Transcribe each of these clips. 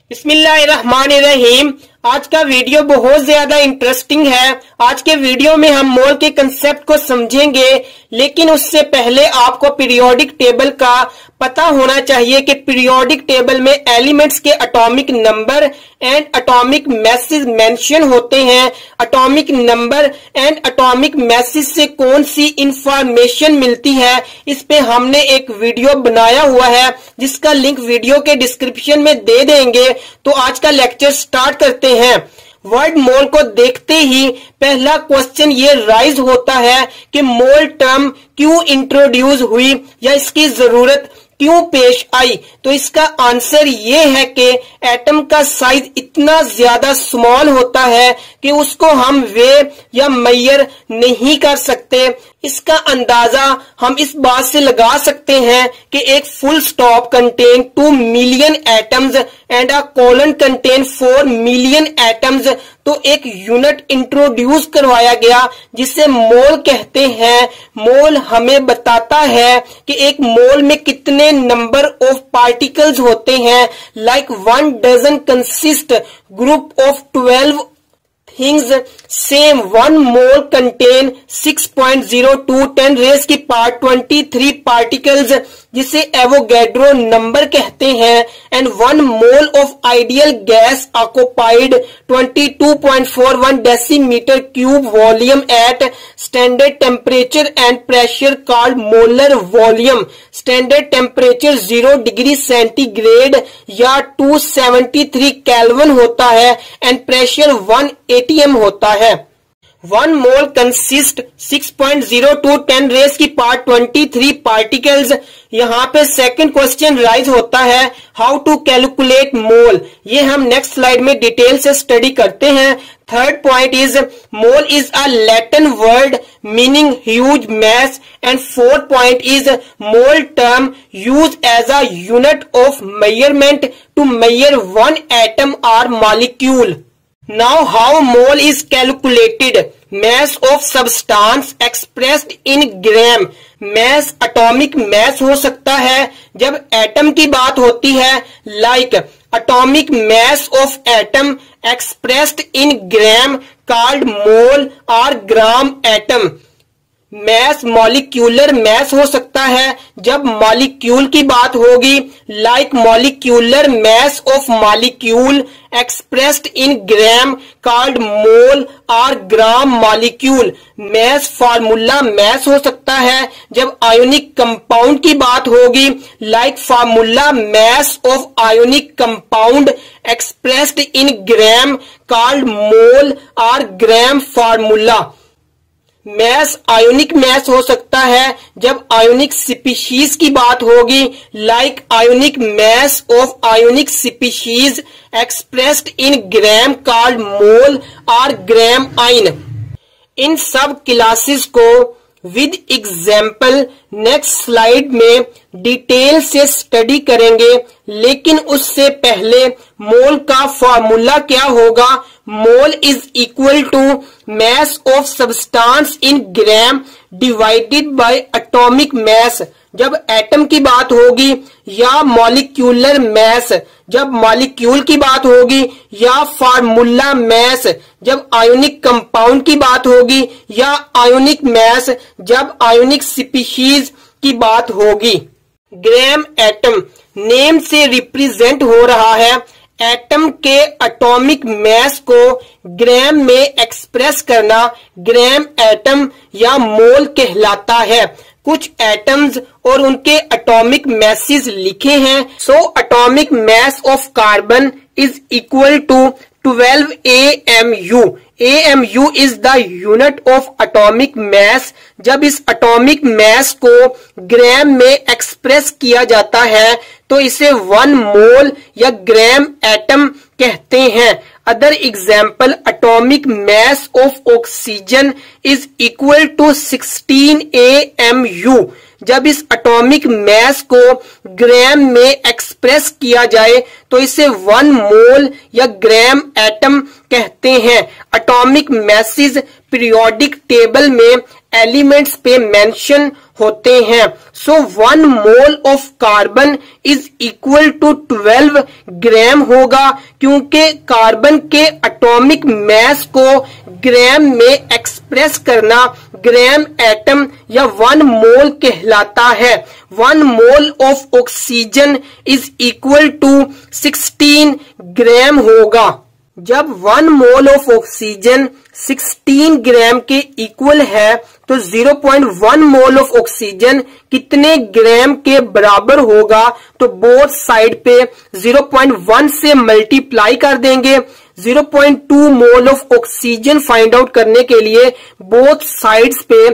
बिस्मिल्लाहिर्रहमानिर्रहीम। आज का वीडियो बहुत ज्यादा इंटरेस्टिंग है। आज के वीडियो में हम मोल के कंसेप्ट को समझेंगे, लेकिन उससे पहले आपको पीरियोडिक टेबल का पता होना चाहिए कि पीरियोडिक टेबल में एलिमेंट्स के atomic number and atomic masses mention होते हैं। Atomic number and atomic masses से कौन सी इंफॉर्मेशन मिलती है, इस पे हमने एक वीडियो बनाया हुआ है, जिसका लिंक वीडियो के डिस्क्रिप्शन में दे देंगे। तो आज का लेक्चर स्टार्ट करते हैं। वर्ड मोल को देखते ही पहला क्वेश्चन ये राइज होता है कि मोल टर्म क्यों इंट्रोड्यूस हुई या इसकी जरूरत क्यों पेश आई। तो इसका आंसर ये है कि एटम का साइज इतना ज्यादा स्मॉल होता है कि उसको हम वे या मेजर नहीं कर सकते। इसका अंदाजा हम इस बात से लगा सकते हैं कि एक full stop contain 2 million atoms and a colon contain 4 million atoms. तो एक यूनिट इंट्रोड्यूस करवाया गया जिसे मोल कहते हैं। मोल हमें बताता है कि एक मोल में कितने नंबर ऑफ पार्टिकल्स होते हैं। Like 1 dozen consist group of 12 things, same 1 mole contain 6.02 10 raised की पावर 23 particles, जिसे एवोगैड्रो नंबर कहते हैं। And 1 mole of ideal gas occupied 22.41 decimetre cube volume at standard temperature and pressure called molar volume. Standard temperature 0 degree centigrade या 273 kelvin होता है and pressure 1 atm होता है। 1 mole consist 6.02 10 raise की power 23 particles. यहाँ पे सेकंड क्वेश्चन राइज होता है, हाउ टू कैलकुलेट मोल। ये हम नेक्स्ट स्लाइड में डिटेल से स्टडी करते हैं। Third point is mole is a Latin word meaning huge mass. And fourth point is mole term use as a unit of measurement to measure 1 atom और molecule. Now how mole is calculated? Mass of substance expressed in gram. Mass atomic mass हो सकता है जब atom की बात होती है। Like atomic mass of atom expressed in gram called mole or gram atom. Mass molecular mass हो सकता है जब मॉलिक्यूल की बात होगी। Like molecular mass of molecule expressed in gram called mole और gram molecule. Mass formula mass हो सकता है जब आयोनिक कंपाउंड की बात होगी। Like formula mass of ionic compound expressed in gram called mole और gram formula. Mass ionic mass हो सकता है जब आयोनिक स्पीशीज की बात होगी। Like ionic mass of ionic species expressed in gram called mole और ग्राम आइन। इन सब क्लासेस को विद एग्जाम्पल नेक्स्ट स्लाइड में डिटेल से स्टडी करेंगे, लेकिन उससे पहले मोल का फॉर्मूला क्या होगा। Mole is equal to mass of substance in gram divided by atomic mass जब एटम की बात होगी, या मॉलिक्यूलर मैस जब मॉलिक्यूल की बात होगी, या फार्मूला मैस जब आयोनिक कंपाउंड की बात होगी, या आयोनिक मैस जब आयोनिक स्पीशीज की बात होगी। ग्राम एटम नेम से रिप्रेजेंट हो रहा है। एटम के एटॉमिक मैस को ग्राम में एक्सप्रेस करना ग्राम एटम या मोल कहलाता है। कुछ एटम्स और उनके एटॉमिक मैसेज लिखे हैं। So atomic mass of carbon is equal to 12 AMU। AMU is the unit of atomic mass. जब इस एटॉमिक मैस को ग्राम में एक्सप्रेस किया जाता है तो इसे 1 मोल या ग्राम एटम कहते हैं। Other example, atomic mass of oxygen is equal to 16 AMU। जब इस एटॉमिक मैस को ग्राम में एक्सप्रेस किया जाए तो इसे 1 मोल या ग्राम एटम कहते हैं। एटॉमिक मैसेज पीरियोडिक टेबल में एलिमेंट्स पे मेंशन होते हैं। So 1 mole of carbon is equal to 12 gram होगा, क्योंकि कार्बन के एटॉमिक मास को ग्राम में एक्सप्रेस करना ग्राम एटम या 1 मोल कहलाता है। 1 mole of oxygen is equal to 16 gram होगा। जब 1 मोल ऑफ ऑक्सीजन 16 ग्राम के इक्वल है तो 0.1 मोल ऑफ ऑक्सीजन कितने ग्राम के बराबर होगा? तो बोथ साइड पे 0.1 से मल्टीप्लाई कर देंगे। 0.2 mole of oxygen find out करने के लिए बोथ साइड्स पे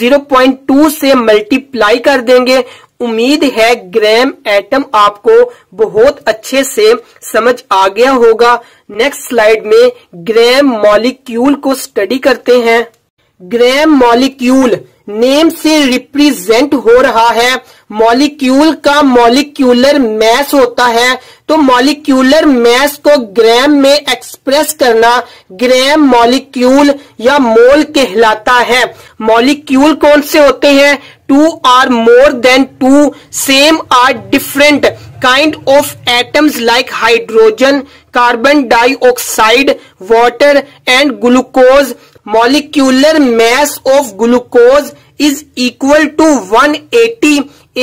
0.2 से मल्टीप्लाई कर देंगे। उम्मीद है ग्राम एटम आपको बहुत अच्छे से समझ आ गया होगा। नेक्स्ट स्लाइड में ग्राम मॉलिक्यूल को स्टडी करते हैं। ग्राम मॉलिक्यूल नेम से रिप्रेजेंट हो रहा है। मॉलिक्यूल का मॉलिक्यूलर मास होता है, तो मॉलिक्यूलर मास को ग्राम में एक्सप्रेस करना ग्राम मॉलिक्यूल या मोल कहलाता है। मॉलिक्यूल कौन से होते हैं? 2 or more than 2 same or different kind of atoms like hydrogen, carbon dioxide, water and glucose. Molecular mass of glucose is equal to 180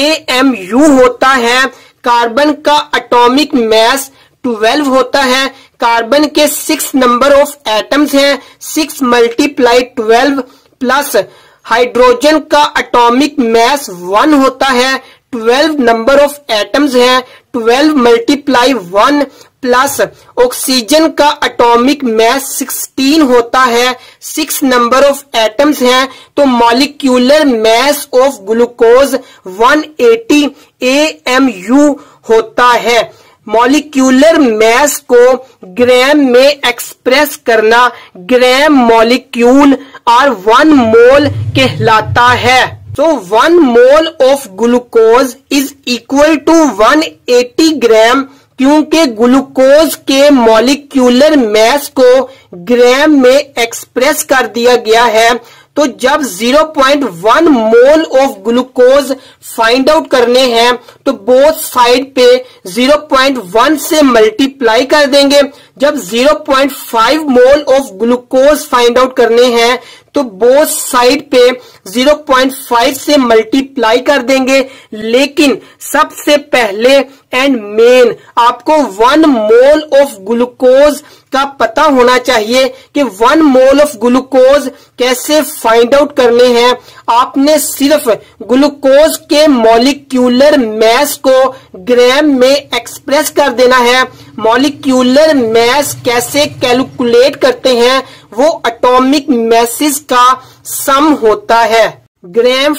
AMU होता है। कार्बन का एटॉमिक मास 12 होता है। कार्बन के 6 नंबर ऑफ एटम्स हैं, 6 मल्टीप्लाई 12 प्लस हाइड्रोजन का atomic mass 1 होता है। 12 नंबर ऑफ एटम्स हैं, 12 मल्टीप्लाई 1 प्लस ऑक्सीजन का एटॉमिक मास 16 होता है। 6 नंबर ऑफ एटम्स हैं, तो molecular mass of glucose 180 AMU होता है। मॉलिक्यूलर मास को ग्राम में एक्सप्रेस करना ग्राम मॉलिक्यूल और 1 मोल कहलाता है। तो 1 mole of glucose is equal to 180 gram, क्योंकि ग्लूकोज के मॉलिक्यूलर मास को ग्राम में एक्सप्रेस कर दिया गया है। तो जब 0.1 mole of glucose find out करने हैं तो बोथ साइड पे 0.1 से मल्टीप्लाई कर देंगे। जब 0.5 mole of glucose find out करने हैं तो बोथ साइड पे 0.5 से मल्टीप्लाई कर देंगे। लेकिन सबसे पहले एंड मेन आपको 1 मोल ऑफ ग्लूकोज का पता होना चाहिए कि 1 मोल ऑफ ग्लूकोज कैसे फाइंड आउट करने हैं। आपने सिर्फ ग्लूकोज के मॉलिक्यूलर मास को ग्राम में एक्सप्रेस कर देना है। मॉलिक्यूलर मास कैसे कैलकुलेट करते हैं? वो एटॉमिक मासेस का सम होता है। Gram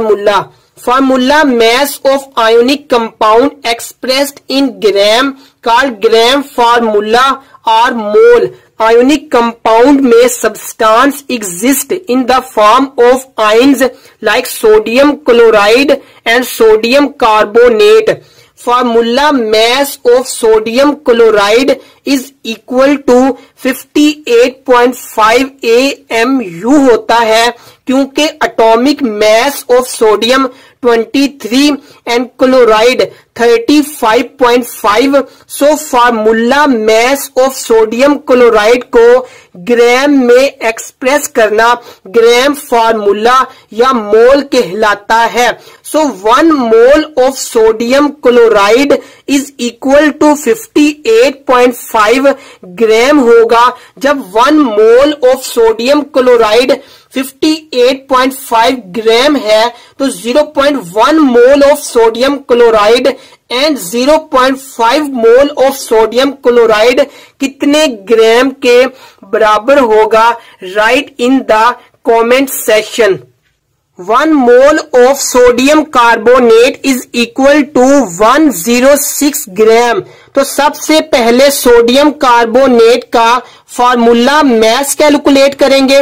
formula mass of ionic compound expressed in gram called gram formula or mole. Ionic compound में substance exist in the form of ions like sodium chloride and sodium carbonate. Formula mass of sodium chloride is equal to 58.5 AMU होता है, क्योंकि atomic mass of sodium 23 and chloride 35.5। So formula mass of sodium chloride को gram में express करना ग्राम formula या mole कहलाता है। So 1 mole of sodium chloride is equal to 58.5 gram होगा। जब 1 mole of sodium chloride 58.5 gram है तो 0.1 mole of sodium chloride and 0.5 mole of sodium chloride कितने ग्राम के बराबर होगा? Write in the comment section. 1 mole of sodium carbonate is equal to 106 gram. तो सबसे पहले सोडियम कार्बोनेट का फॉर्मूला मास कैलकुलेट करेंगे।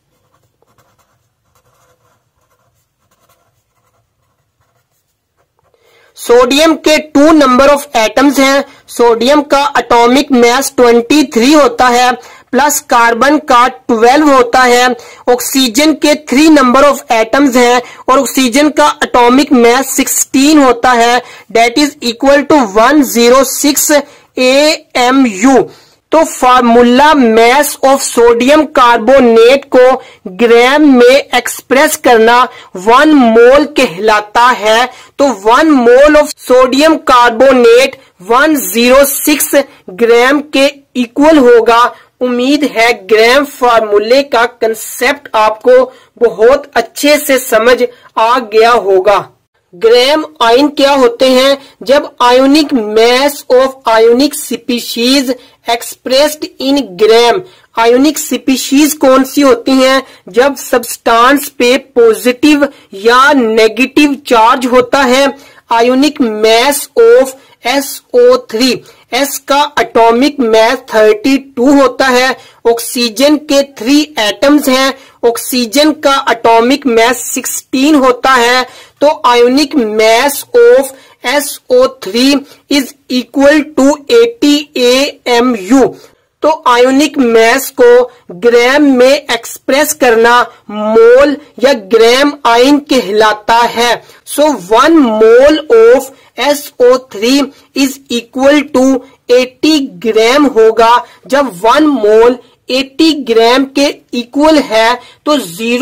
सोडियम के 2 नंबर ऑफ एटम्स हैं। सोडियम का एटॉमिक मास 23 होता है। प्लस कार्बन का 12 होता है। ऑक्सीजन के 3 नंबर ऑफ एटम्स हैं और ऑक्सीजन का एटॉमिक मास 16 होता है, that is equal to 106 AMU। तो formula mass of sodium carbonate को ग्राम में एक्सप्रेस करना 1 मोल कहलाता है। तो 1 mole of sodium carbonate 106 gram के इक्वल होगा। उम्मीद है ग्राम फार्मूले का कंसेप्ट आपको बहुत अच्छे से समझ आ गया होगा। ग्राम आयन क्या होते हैं? जब ionic mass of ionic species expressed in gram. Ionic species कौन सी होती हैं? जब सब्सटेंस पे पॉजिटिव या नेगेटिव चार्ज होता है। Ionic mass of SO3, S का एटॉमिक मास 32 होता है। ऑक्सीजन के 3 एटम्स हैं। ऑक्सीजन का एटॉमिक मास 16 होता है। तो ionic mass of SO3 is equal to 80 AMU। तो आयोनिक मास को ग्राम में एक्सप्रेस करना मोल या ग्राम आयन कहलाता है। So 1 mole of SO3 is equal to 80 gram होगा। जब 1 मोल 80 ग्राम के इक्वल है तो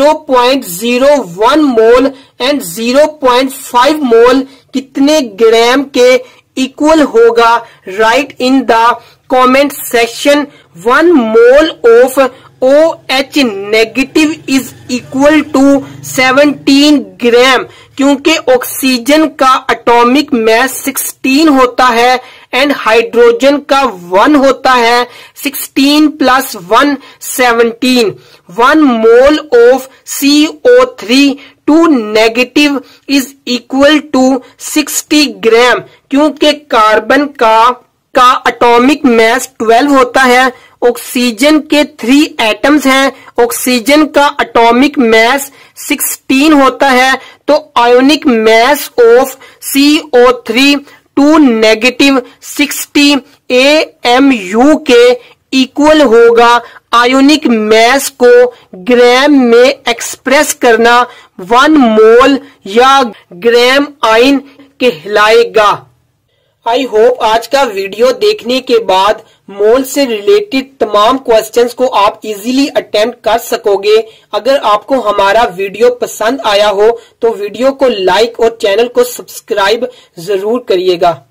0.01 मोल एंड 0.5 मोल कितने ग्राम के इक्वल होगा? Write in the comment section. 1 mole of OH negative is equal to 17 gram, क्योंकि ऑक्सीजन का एटॉमिक मास 16 होता है एंड हाइड्रोजन का 1 होता है। 16 plus 1 17। 1 mole of CO3 2 negative is equal to 60 gram, क्योंकि कार्बन का एटॉमिक मास 12 होता है। ऑक्सीजन के 3 एटम्स हैं। ऑक्सीजन का एटॉमिक मास 16 होता है। तो ionic mass of CO3 2 negative 60 AMU के इक्वल होगा। आयोनिक मास को ग्राम में एक्सप्रेस करना 1 मोल या ग्राम आयन कहलाएगा। आई होप आज का वीडियो देखने के बाद मोल से रिलेटेड तमाम क्वेश्चंस को आप इजीली अटेम्प्ट कर सकोगे। अगर आपको हमारा वीडियो पसंद आया हो तो वीडियो को लाइक और चैनल को सब्सक्राइब जरूर करिएगा।